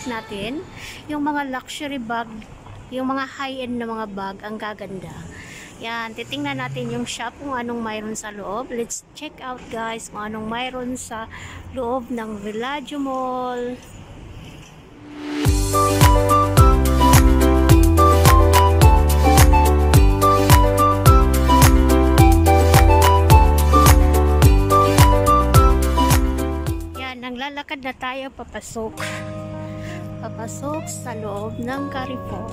natin. Yung mga luxury bag, yung mga high-end na mga bag, ang gaganda. Yan, titingnan natin yung shop kung anong mayroon sa loob. Let's check out guys kung anong mayroon sa loob ng Villaggio Mall. Naglalakad na tayo papasok sa loob ng Carrefour.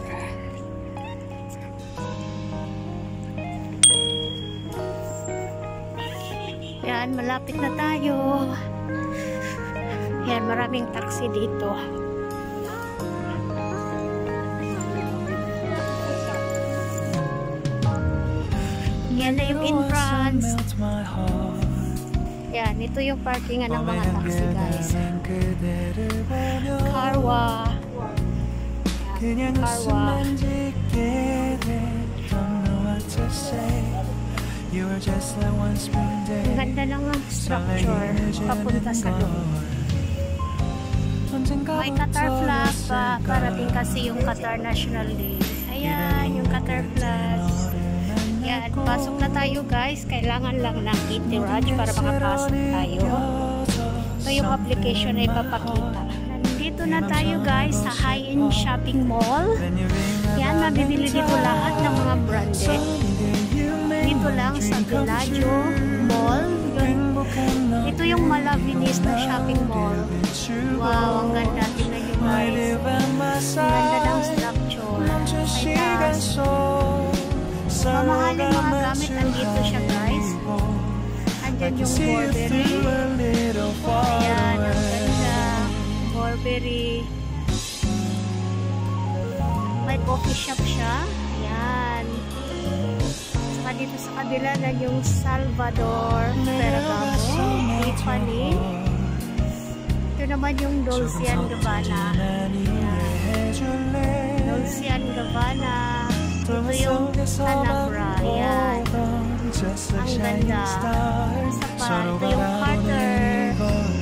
Yan, malapit na tayo. Yan, maraming taxi dito. Yan na yung entrance. Yan, ito yung parkingan ng mga taxi guys. Carwa. Yan, Carwa. Ang ganda ng structure papunta sa loob. May Qatar flag pa. Parating kasi yung Qatar National Day. Ayan, yung Qatar flag. Yan, pasok na tayo guys. Kailangan lang ng Eatiraj para makapasok tayo. Ito yung application na ipapakita. Nandito na tayo guys sa high-end shopping mall. Yan, mabibili dito lahat ng mga branded. Dito lang sa Villaggio Mall. Ito yung Malavinis na shopping mall. Wow, ang ganda. Tingnan nyo guys. Ang ganda ng structure. Ay taas. Mamahaling mga gamit, nandito siya guys. Andyan yung Burberry. Ayan, ang ganda. Burberry. May coffee shop siya. Ayan. Saka dito sa kabila na yung Salvador Ferragamo, Tiffany. Ito naman yung Dolce & Gabbana. Dolce & Gabbana. Ito yung Tanagra. Ayan. Ang ganda. Isa pa. Ito yung Carter.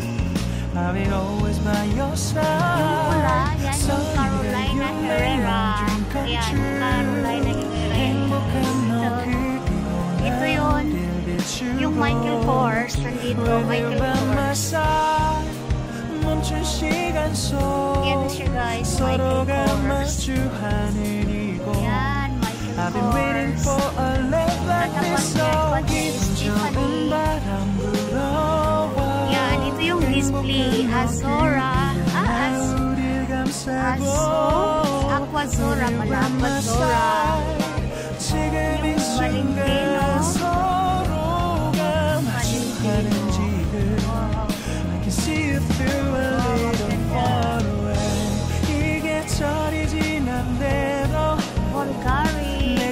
Yung pula. Yan yung Carolina Herrera. Ayan. Carolina Herrera. Ito yun. Yung Michael Kors. Nandito. Michael Kors. Yan siya guys. Michael Kors. Yan. I've been waiting for a love like this, so it's Tiffany. Yan, ito yung display. Azora. Aquazora pala. Aquazora. Yung Valentino. I can see it through a little far away. 이게 철이 지난 대로 Bulgari.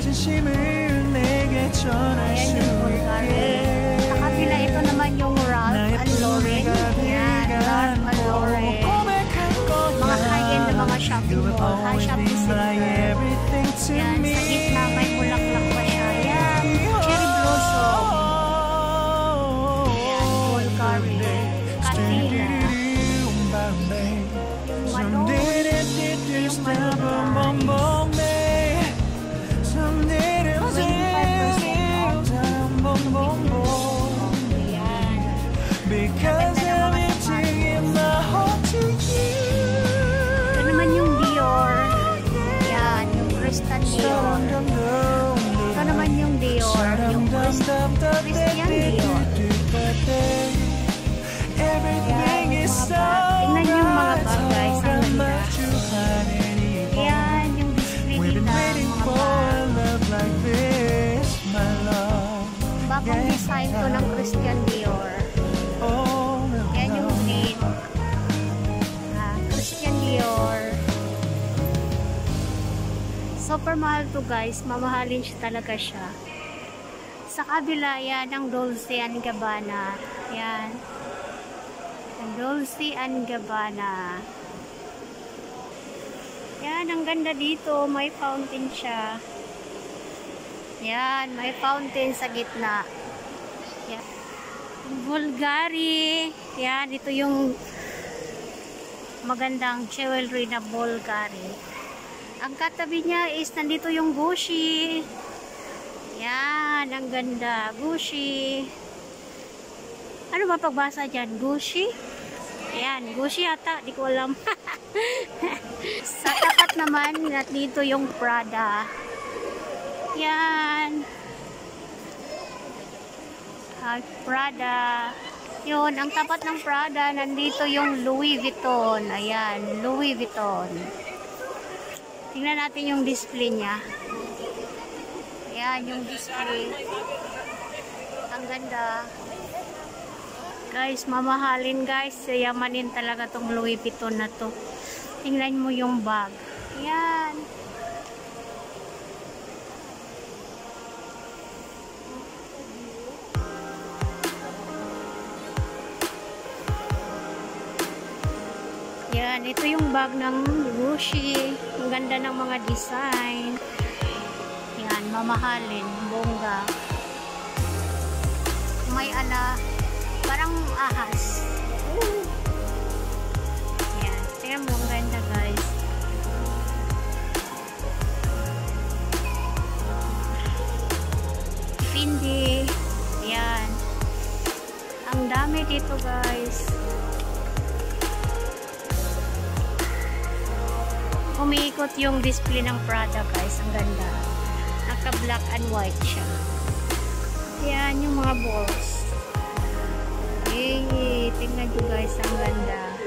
Ayan yung Bulgari. Sa kabila, ito naman yung Ralph & Lauren. Yan, Ralph & Lauren. Mga high-end na mga shopping mall. Shopping center. Yan, sa gitna may bulaklak pa siya. Yan, cherry blossom. Yan, Bulgari. Katila. Mano. Yung Mano. Because everything in my heart to you. Ito naman yung Dior. Yan, yung Christian Dior. Ito naman yung Dior. Yung Christian Dior. Everything is so tingnan yung mga bag guys. Ang ganda. Yan, yung display nila. Mga bag. Bagong design ko ng Christian Dior. Yan yung green. Christian Dior. Super mahal to guys. Mamahalin siya talaga siya. Sa kabila yan ang Dolce & Gabbana. Yan. Ang Dolce & Gabbana. Yan, ang ganda dito. May fountain siya. Yan, may fountain sa gitna. Yan. Bulgari. Yan, ito yung magandang jewelry na Bulgari. Ang katabi niya is nandito yung Gucci. Yan, ang ganda. Gucci. Ano ba pagbasa dyan? Gucci? Ayan, Gucci yata. Di ko alam. Sa tapat naman, nandito yung Prada. Yan. Prada. Yun, ang tapat ng Prada, nandito yung Louis Vuitton. Ayan, Louis Vuitton. Tingnan natin yung display niya. Ayan, yung display. Ang ganda. Guys, mamahalin guys. Yamanin talaga tong Louis Vuitton na to. Tingnan mo yung bag. Ayan. Yan, ito yung bag ng Gucci. Ang ganda ng mga design. Yan, mamahalin. Bongga. May parang ahas. Yan, tingnan mo, ang ganda guys. Fendi. Yan. Ang dami dito guys. Umiikot yung display ng Prada guys. Ang ganda. Naka black and white siya. Yan yung mga balls. Tingnan nyo guys. Ang ganda.